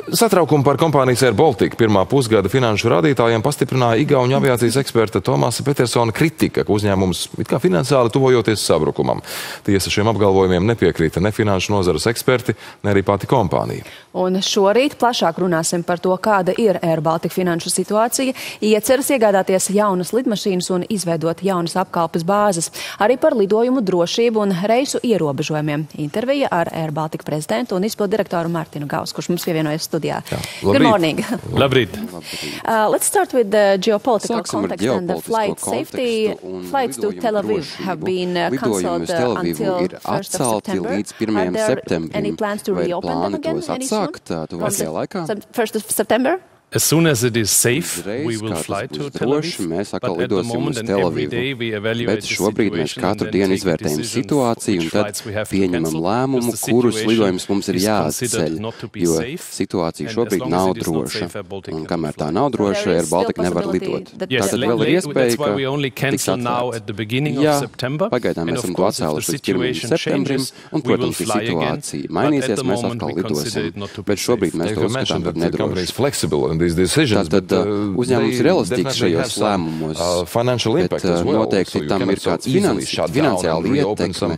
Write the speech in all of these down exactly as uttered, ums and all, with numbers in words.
Satraukumu par kompānijas Air Baltica pirmā pusgada finanšu rādītājiem pastiprināja igauņu aviācijas eksperta Tomasa Petersona kritika, ka uzņēmums it kā finansiāli tuvojoties sabrukumam. Tiesa šiem apgalvojumiem nepiekrita ne finanšu nozares eksperti, ne arī pati kompānija. Un šorīt plašāk runāsim par to, kāda ir Air Baltica finanšu situācija, ieceras iegādāties jaunas lidmašīnas un izveidot jaunas apkalpes bāzes, arī par lidojumu drošību un reisu ierobežojumiem. Intervija ar Air Baltica prezidentu un izpildu direktoru Martinu Gaus, kurš mums pievienojas studijā. Jā, Good morning. Labrīt. Uh, let's start with the geopolitical context and the flight safety. Flights to Tel Aviv have been uh, cancelled uh, until first of September. Are there any plans to reopen them again any soon? From first of September? As soon as it is safe, we will fly to Tel Aviv, but at the moment and every day we evaluate the situation and then take decisions which flights we have to cancel, because the situation is considered not to be safe, and as long as it is not safe, Air Baltica kamēr tā nav droša, Air Baltica nevar lidot. Yes, that's why we only cancel now at the beginning of September, and of course if the situation changes, we will fly again, but at the moment we consider it not to be safe. You mentioned that the company is flexible in these decisions, Tātad uzņēmums ir elastīgs šajos lēmumos, bet noteikti tam ir kāds finansiāli ietekme.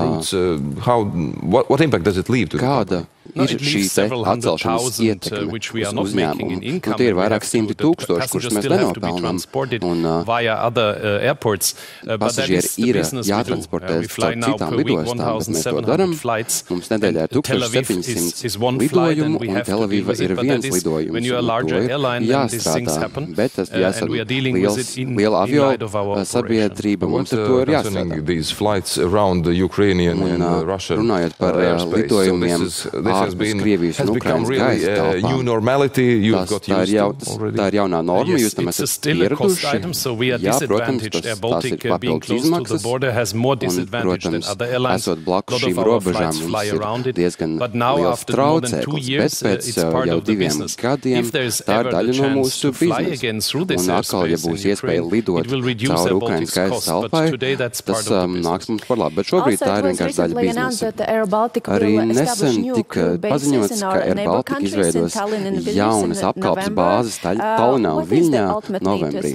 Kāda ir šī atcelšanas ietekme uz uzņēmumu? Un tie ir vairāk simti tūkstoši, kurus mēs nenopelnām. Un pasažieri ir jātransportē caur citām lidostām, bet mēs to daram. Mums nedēļā ir tūkstoš septiņsimt lidojumu, un Tel Aviva ir viens lidojums. Un to ir jāstrādā, bet tas jāsaka liels, liela avio sabiedrība, mums ar to ir jāstrādā. Un runājot par lidojumiem, ārpus Krievijas un Ukrainas gaisa telpām. Tā ir, jau, tā ir jaunā norma, jūs tam esat pieraduši. Jā, protams, tas, tās ir papildus izmaksas. Un, protams, esot blakus šīm robežām, mums ir diezgan liels traucēklis, bet pēc jau diviem gadiem tā ir daļa no mūsu biznesa. Un atkal, ja būs iespēja lidot cauri Ukrainas gaisa telpai, tas um, nāks mums par labi. Bet šobrīd tā ir vienkārši daļa biznesa. Arī nesen tika paziņots, ka Air Baltica izveidos jaunas apkalpes bāzes Tallinā un Viļņā novembrī.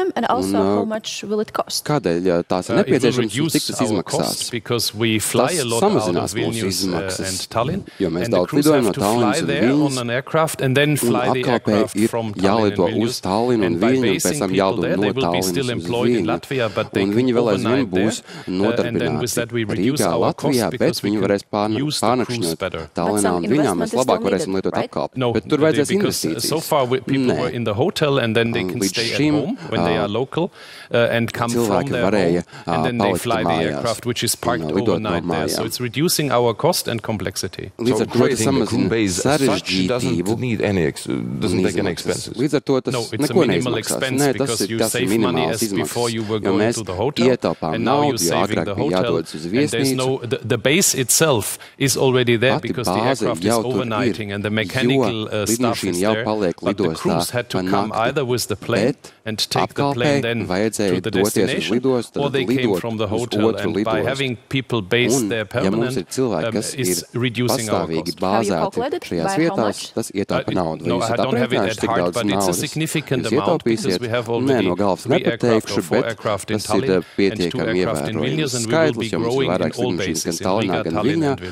Un kādēļ tās ir nepieciešams un cik tas izmaksās? Tas samazinās mūsu izmaksas, jo mēs daudz lidojam no Tallinas un Viļņas, un apkalpē ir jālido uz Tallinu un Viļņu, un pēc tam jālido no Tallinas uz Viļņu. Un viņi vēl aizvien būs nodarbināti Rīgā, Latvijā, bet viņi varēs pārnakšņot Tallinā un Viļņā, mēs labāk varēsim lietot apkalpi. No, bet tur vajadzēs investīcijas. So far people were in the hotel and then they can stay at home when they are local uh, and come from their home and then they fly the aircraft which is parked overnight there. So it's reducing our cost and complexity. So creating the crew base as such doesn't need any, ex doesn't take any expenses. Līdz ar to tas no, it's neko a minimal expense Nē, because tas ir, you tas save money as before you were going to the hotel and now you're saving the hotel and there's no, the, the base itself is already there because the aircraft is overnighting and the mechanical uh, stuff is there, but the crews had to come either with the plane and take the plane then to the destination, or they came from the hotel, and by having people based there permanent um, is reducing our cost. Have you calculated by how much? Uh, no, I don't have it at heart, but it's a significant amount because we have already three aircraft or four aircraft in Tallinn and two aircraft in Vilnius, and we will be growing in all bases in Riga, Tallinn and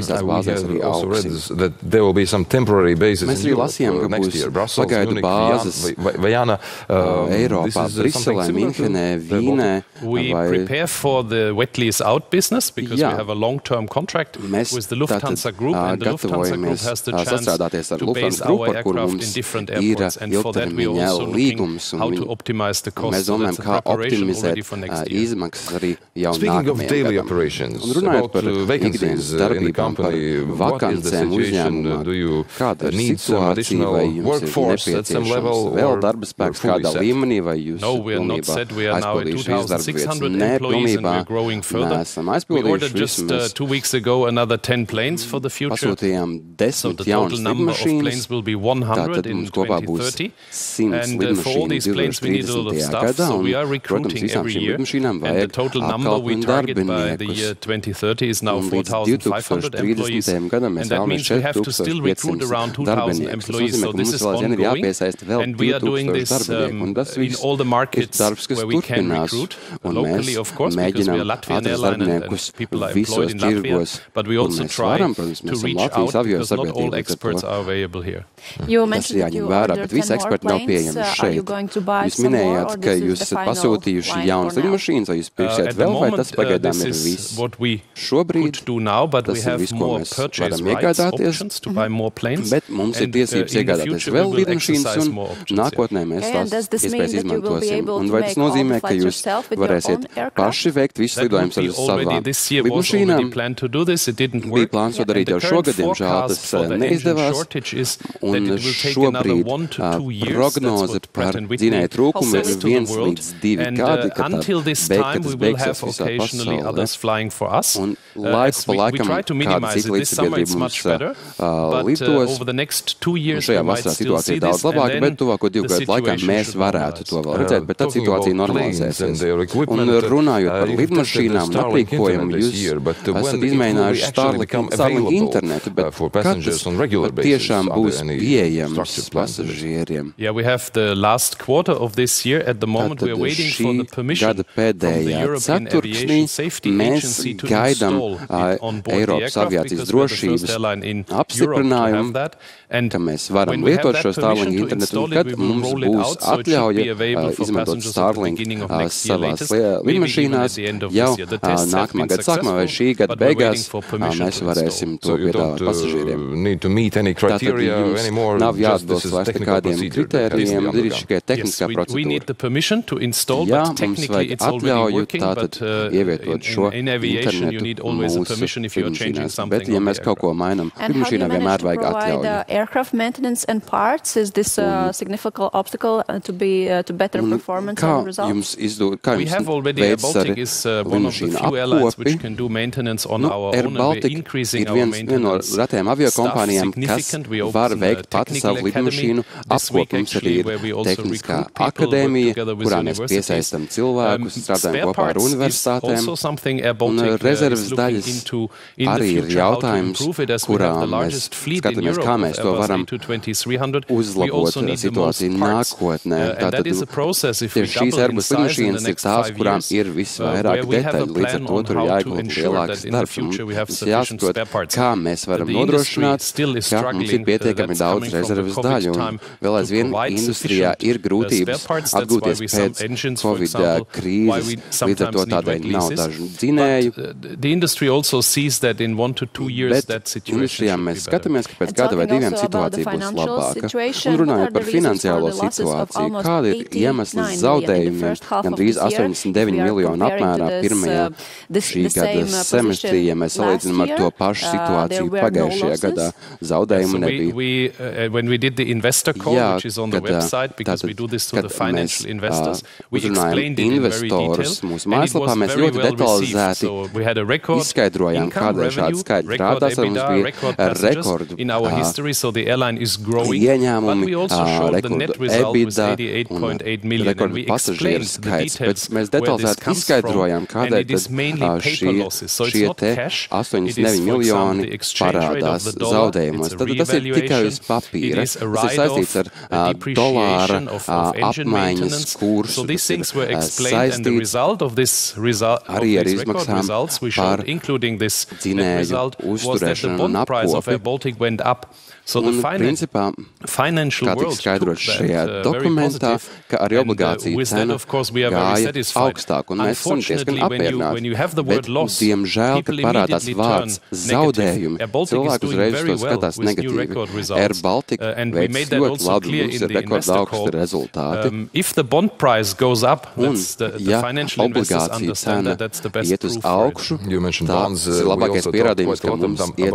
Vilnius. That there will be some temporary bases Mēs in Europe lasījām, uh, next year. Brussels, pagaidu Munich, bāzes Vienna, uh, Eiropā, Briselē, Minhenē, Vīnē. We vai... prepare for the wet lease out business because Jā. we have a long-term contract Mēs with the Lufthansa tātad, Group, and the Lufthansa Group has the chance to base our aircraft in different airports, and for that we are also looking how to optimize the cost. So that's a preparation already for next year. Speaking of daily operations, about uh, vacancies uh, in the company, what is the situation? Uh, do you uh, need some additional workforce at some level, or fully set? No, we are not set. We are now at two thousand six hundred employees and we are growing further. We ordered just uh, two weeks ago another ten planes for the future. So the total number of planes will be one hundred in twenty thirty. And uh, for all these planes we need a lot of staff, so we are recruiting every year. And the total number we target by the year twenty thirty is now four thousand five hundred employees. And and that means we have to still recruit around two thousand employees. So this is ongoing, and we are doing this um, in all the markets where we can recruit, locally of course, because we are Latvian airline and, and people are employed in Latvia, but we also try to reach out because not all experts are available here. You mentioned that you ordered ten more planes. Uh, are you going to buy some more, or this is the final line for now? Uh, at the moment, uh, this is what we could do now, but we have more purchase rights options to buy more planes, and uh, in the future we will exercise more options. Okay, and does this mean that you will be able to make all the flights yourself with your own aircraft? That would be already this year was already planned to do this. It didn't work. And the current forecast for the engine shortage is that it will take another one to two years. That's what Pratt and Whitney says to the world. And uh, until this time, we will have occasionally others flying for us. Uh, we, we try to minimize it. This summer it's much better, but uh, over the next two years we might still see this, and then the situation should normalize. Bet tad situācija normalizēsies. Un runājot par lidmašīnām un aprīkojumu, jūs esat izmēģinājuši Starlink internetu, bet kad tas tiešām būs pieejams pasažieriem? Yeah, we have the last quarter of this year. At the moment we are waiting for the permission from the European Aviation Safety Agency to install it on board the aircraft, because we're the first airline in Europe to have that. And ka mēs varam lietot šo Starlink internetu, un kad mums būs atļauja izmantot Starlink savās lidmašīnās jau nākamā gada sākumā vai šī gada beigās, mēs varēsim to piedāvāt pasažieriem. Tātad jums nav jāatbilst vairs nekādiem kritērijiem, ir tikai tehniskā procedūra. Jā, mums vajag atļauju tātad ievietot šo internetu mūsu lidmašīnās, bet ja mēs kaut ko mainam, lidmašīnām vienmēr vajag atļauju. Aircraft maintenance and parts, is this a significant obstacle uh, to be uh, to better performance and results? Izdo, we have already, uh, Baltic is uh, one of the few airlines which can do maintenance on nu, our own, and we're increasing our maintenance staff significantly. We opened a technical academy this week actually, where we also recruit people, work together with universities. Um, spare parts is also something Air Baltic uh, is looking into in the future, how to improve it, as we have the largest fleet in Europe. Varam uzlabot situāciju nākotnē. Tātad tieši šīs Airbus lidmašīnas ir tās, kurām ir visvairāk detaļu, līdz ar to tur jāiegūt lielāks darbs. Mums jāsaprot, kā mēs varam nodrošināt, ka mums ir pietiekami daudz rezerves daļu, un vēl aizvien industrijā ir grūtības atgūties pēc Covid krīzes, līdz ar to tādēļ nav dažu dzinēju. Bet industrijā mēs skatāmies, ka pēc gada vai diviem situācija būs labāka. Un runājot par finansiālo situāciju, kāda ir iemesls zaudējumiem gandrīz astoņdesmit deviņi miljonu apmērā pirmajā šī gada semestrī, ja mēs salīdzinām ar to pašu situāciju pagājušajā gadā, zaudējumu nebija. Jā, kad, kad mēs uh, uzrunājam investorus mūsu mājaslapā, mēs ļoti detalizēti izskaidrojām, kādēļ šāds skaidrs rādās, un mums bija rekordu So the airline is growing, but we also showed the net result was eighty-eight point eight million, and we explained the details where this comes from, and it is mainly paper losses, so it's not cash, it is, for example, the exchange rate of the dollar, it's a reevaluation, it is a write-off, a depreciation of, of engine maintenance, so these things were explained, and the result of this result, of these record results we showed, including this net result, was that the bond price of Air Baltic went up. So the principā, financial world skaidrot šajā that, uh, dokumentā, ka arī obligācija uh, cena gāja augstāk, un mēs esam diezgan apmierināti. Bet, diemžēl, kad parādās vārds zaudējumi, cilvēki uzreiz to skatās negatīvi. Air Baltic uh, veids ļoti labi, mums ir rekorda augsti rezultāti. Um, if the bond price goes up, un, the, the ja financial investors understand that that's the best iet uz augšu, tāds ir labākais pierādījums, ka mums iet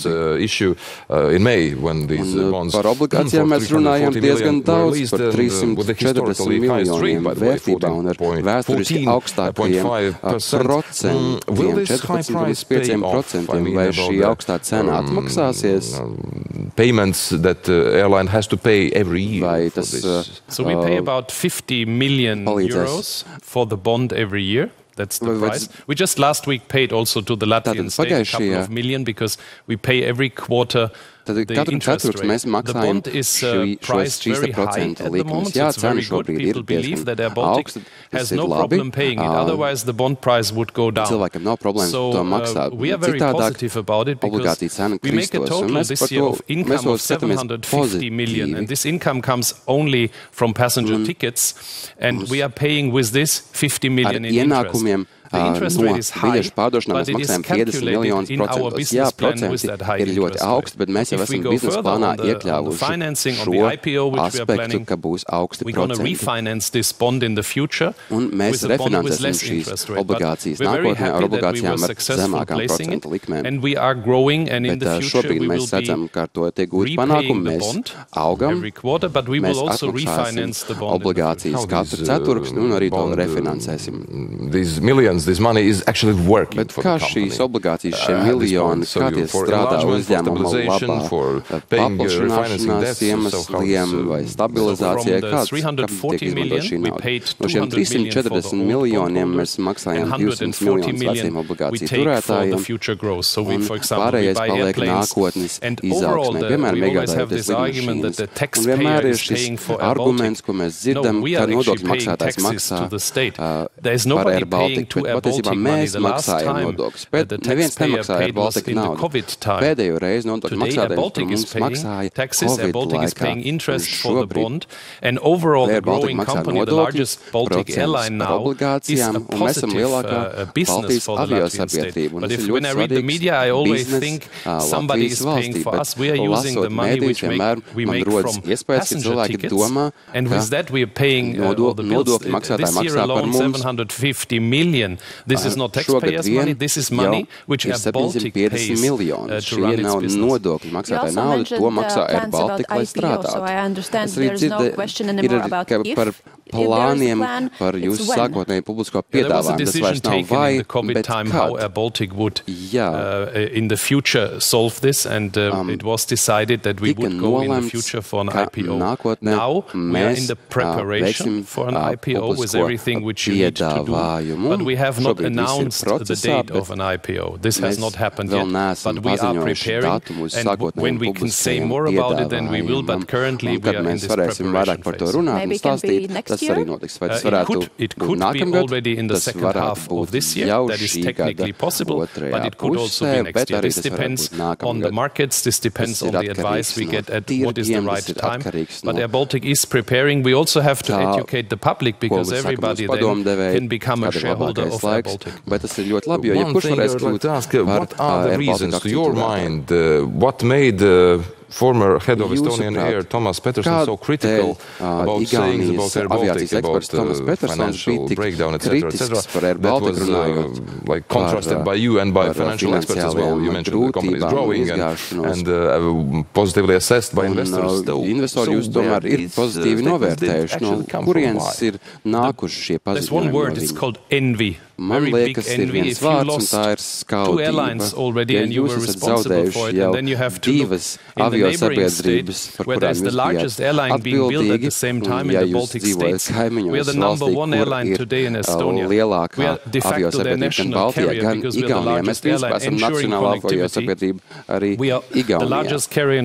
labi. When these un bonds par obligācijām mēs runājam diezgan daudz, par trīssimt četrdesmit miljoniem vērtībā un ar vēsturiski augstākajiem procentiem, četrpadsmit līdz pieciem procentiem. Vai šī augstā cena atmaksāsies? Payments that uh, airline has to pay every year. Vai tas, uh, so we pay about fifty million euros for the bond every year. That's the price. We just last week paid also to the Latvian state a couple of million because we pay every quarter Tad katru ceturksni mēs maksājam šī, šos trīs procenti likmes. Jā, cena šobrīd ir diezgan augsta, tas ir labi. Cilvēkam nav problēmas to maksāt. Citādāk, obligācija cena kristos, un mēs par to, mēs to skatāmies pozitīvi. And this income comes only from passenger tickets, and we are paying with this fifty million in interest. The interest rate is high, but it is calculated in our business plan with that high interest rate. If we go further on the, on the financing, on the I P O, which we are planning, we're going to refinance this bond in the future with a bond with less interest rate. But we're very happy that we were successful placing it, and we are growing, and in the future we will be repaying the bond every quarter, but we will also refinance the bond. Obligācijas katru ceturksni un arī to refinansēsim. These millions, this money is actually working Bet for the company. Kā šīs obligācijas, šie miljoni, so kā tie strādā uzņēmuma labā, paplašināšanās iemesliem vai stabilizācijai, kāds, kam tiek izmantot šī nauda? No šiem trīs simt četrdesmit miljoniem mēs maksājam divsimt miljonus veciem obligāciju turētājiem, un pārējais paliek nākotnes izaugsmē. Piemēram, iegādājoties lidmašīnas. Un vienmēr ir šis arguments, ko mēs dzirdam, ka nodokļu maksātājs maksā uh, par Air Baltica. Bet patiesībā mēs maksājam nodokļus. Bet neviens nemaksāja Air Baltica naudu. Pēdējo reizi nodokļu maksātājs par mums maksāja Covid laikā. Un šobrīd Air Baltica maksā nodokļus procentus par obligācijām, un mēs esam lielākā Baltijas aviosabiedrība. Un tas ir ļoti svarīgs biznes Latvijas valstī. Bet lasot mēdījus, vienmēr man rodas iespējas, ka cilvēki domā, ka nodokļu maksātāji maksā par mums. This is not taxpayers' money, this is money which Air Baltic pays uh, to run its business. Nodokļu maksātāji naudu, to maksā Air Baltica, lai strādātu. Es arī dzirdu, ir par plāniem, par jūsu sākotnēju publisko piedāvājumu. Tas vairs nav vai, bet kad? Jā. In the future solve this, and uh, it was decided that we would go in the future for an I P O. Now we are in the preparation for an I P O with everything which you need to do. But we have not announced the date of an I P O. This has not happened yet, but we are preparing, and when we can say more about it, then we will, but currently we are in this preparation phase. Maybe it can be next year? Uh, it could, it could be already in the second half of this year. That is technically possible, but it could also be next year. This depends on the markets, this depends on the advice we get at what is the right time. But Air Baltic is preparing. We also have to educate the public, because everybody then can become a shareholder of Air Baltic. One thing I would like to ask, what are the reasons, to your mind, uh, what made uh, former head of Estonian Air, Thomas Peterson, so critical about sayings about Air Baltic, about the financial breakdown, et cetera, et cetera. That was uh, like contrasted by you and by financial experts as well. You mentioned the company is growing and, and uh, positively assessed by investors. Investori jūs tomēr ir pozitīvi novērtējuši. No kurienes ir nākuši šie paziņojumi? There's one word, it's called envy. Man liekas, ir viens vārds, un tā ir skaudība. Ja jūs esat zaudējuši jau divas aviosabiedrības, par kurām jūs bijāt atbildīgi, un ja jūs dzīvojat kaimiņos valstī, kur ir lielākā aviosabiedrība gan Baltijā, gan Igaunijā. Mēs principā esam nacionālā aviosabiedrība arī Igaunijā.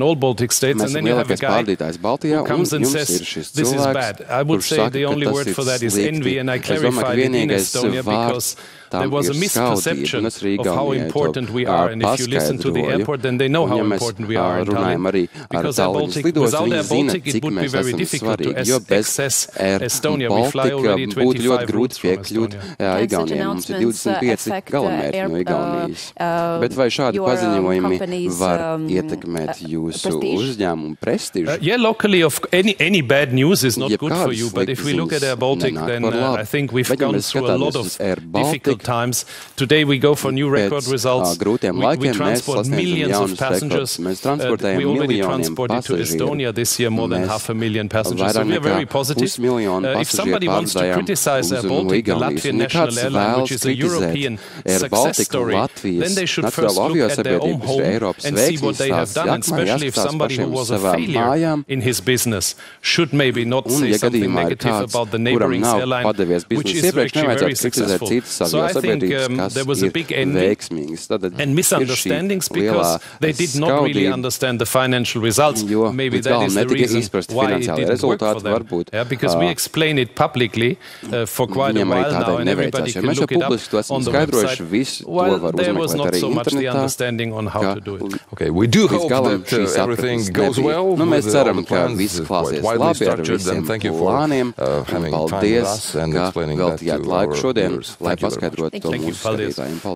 Mēs esam lielākais pārvadītājs Baltijā, un jums ir šis cilvēks, kurš saka, ka tas ir slikti. Es domāju, ka vienīgais vārds there was a misperception of how important we are, and if you listen to the airport, then they know how important we are in Tallinn. Because Air Baltic, without Air Baltic, it would be very difficult to access Estonia. We fly already twenty-five routes from Estonia. Igaunijā mums ir divdesmit pieci galamērķi no Igaunijas. Bet vai šādi paziņojumi var ietekmēt jūsu uzņēmumu prestižu? Yeah, locally, of any any bad news is not good for you. But if we look at Air Baltic, then I think we've gone through a lot of difficult difficult times. Today we go for new record results. We, we transport millions of passengers. Uh, we already transported to Estonia this year more than half a million passengers. So we are very positive. Uh, if somebody wants to criticize Air Baltic, the Latvian national airline, which is a European success story, then they should first look at their own home and see what they have done, and especially if somebody who was a failure in his business should maybe not say something negative about the neighboring airline, which is actually very successful. So I think um, there was a big envy and misunderstandings because they did not really understand the financial results. Maybe that is the reason why it didn't work for them. Yeah, because we explain it publicly uh, for quite a while now, and everybody can look it up on the website. Well, there was not so much the understanding on how to do it. Okay, we do hope that uh, everything goes well. Nu, mēs ceram, ka viss klāsies labi ar visiem plāniem. Un paldies, ka veltījāt laiku šodien, lai paskaidrotu to mūsu skatītājiem.